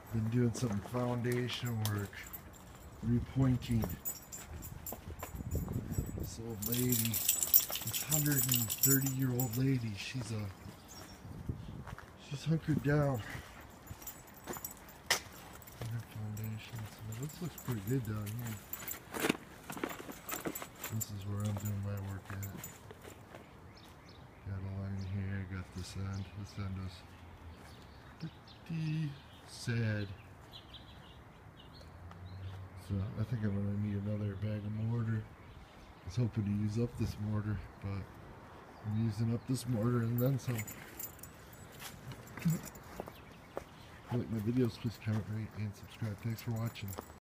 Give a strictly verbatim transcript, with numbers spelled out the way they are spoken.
Been doing some foundation work, repointing. This old lady, this one hundred thirty year old lady, she's a, she's hunkered down. Foundation, so this looks pretty good down here. This is where I'm doing my work at. Got a line here, got this end. This end is pretty sad. So I think I'm gonna need another bag of mortar. I was hoping to use up this mortar, but I'm using up this mortar and then some. If you like my videos, please comment, rate, and subscribe. Thanks for watching.